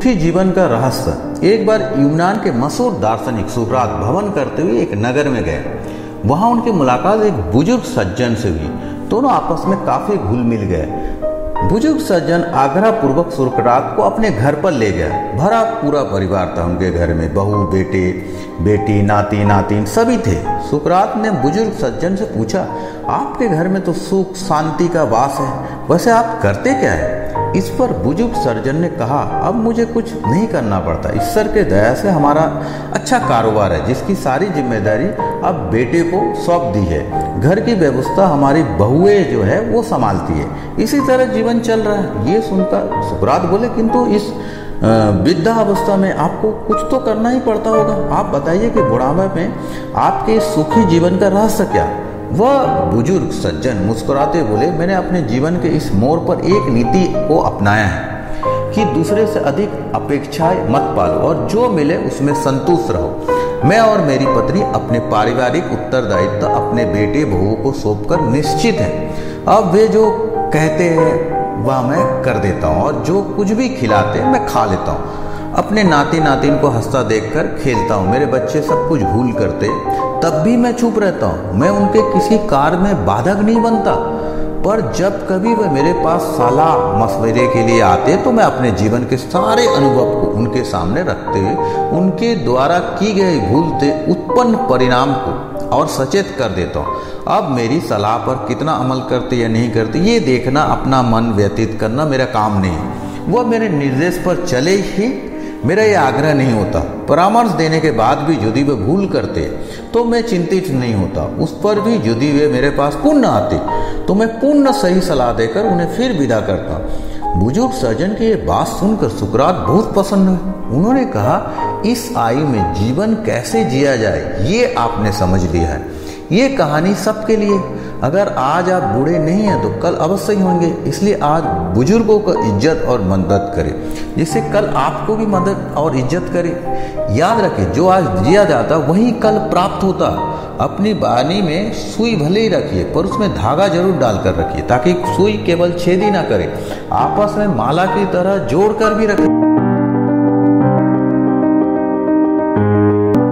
सुखी जीवन का रहस्य। एक बार यूनान के मशहूर दार्शनिक सुकरात भ्रमण करते हुए एक नगर में गए। वहां उनकी मुलाकात एक बुजुर्ग सज्जन से हुई। दोनों आपस में काफी घुल मिल गए। बुजुर्ग सज्जन आग्रह पूर्वक सुकरात को अपने घर पर ले गया। भरा पूरा परिवार था उनके घर में, बहू, बेटे, बेटी, नाती, नातिन सभी थे। सुकरात ने बुजुर्ग सज्जन से पूछा, आपके घर में तो सुख शांति का वास है, वैसे आप करते क्या है? इस पर बुजुर्ग सज्जन ने कहा, अब मुझे कुछ नहीं करना पड़ता। ईश्वर के दया से हमारा अच्छा कारोबार है, जिसकी सारी जिम्मेदारी अब बेटे को सौंप दी है। घर की व्यवस्था हमारी बहुएं जो है वो संभालती है। इसी तरह जीवन चल रहा है। ये सुनकर सुकरात बोले, किंतु इस वृद्धावस्था में आपको कुछ तो करना ही पड़ता होगा। आप बताइए कि बुढ़ापे में आपके सुखी जीवन का रहस्य क्या? वह बुजुर्ग सज्जन मुस्कुराते बोले, मैंने अपने जीवन के इस मोड़ पर एक नीति को अपनाया है कि दूसरे से अधिक अपेक्षाएं मत पालो और जो मिले उसमें संतुष्ट रहो। मैं और मेरी पत्नी अपने पारिवारिक उत्तरदायित्व अपने बेटे बहू को सौंपकर निश्चित है। अब वे जो कहते हैं वह मैं कर देता हूँ और जो कुछ भी खिलाते मैं खा लेता हूँ। अपने नाती नातिन को हंसता देखकर खेलता हूँ। मेरे बच्चे सब कुछ भूल करते तब भी मैं चुप रहता हूँ। मैं उनके किसी कार्य में बाधक नहीं बनता, पर जब कभी वे मेरे पास सलाह मशवरे के लिए आते तो मैं अपने जीवन के सारे अनुभव को उनके सामने रखते हुए उनके द्वारा की गई भूल से उत्पन्न परिणाम को और सचेत कर देता हूँ। अब मेरी सलाह पर कितना अमल करते या नहीं करते ये देखना, अपना मन व्यतीत करना मेरा काम नहीं है। वह मेरे निर्देश पर चले ही मेरा ये आग्रह नहीं होता। परामर्श देने के बाद भी यदि वे भूल करते तो मैं चिंतित नहीं होता। उस पर भी यदि वे मेरे पास पुनः आते तो मैं पूर्ण सही सलाह देकर उन्हें फिर विदा करता। बुजुर्ग सज्जन की ये बात सुनकर सुकरात बहुत प्रसन्न हुए। उन्होंने कहा, इस आयु में जीवन कैसे जिया जाए ये आपने समझ लिया है। ये कहानी सबके लिए। अगर आज आप बूढ़े नहीं हैं तो कल अवश्य ही होंगे। इसलिए आज बुजुर्गों को इज्जत और मदद करें, जिससे कल आपको भी मदद और इज्जत करें। याद रखें, जो आज जिया जाता वही कल प्राप्त होता। अपनी बानी में सुई भले ही रखिए, पर उसमें धागा जरूर डालकर रखिए, ताकि सुई केवल छेद ही ना करे, आपस में माला की तरह जोड़कर भी रखें।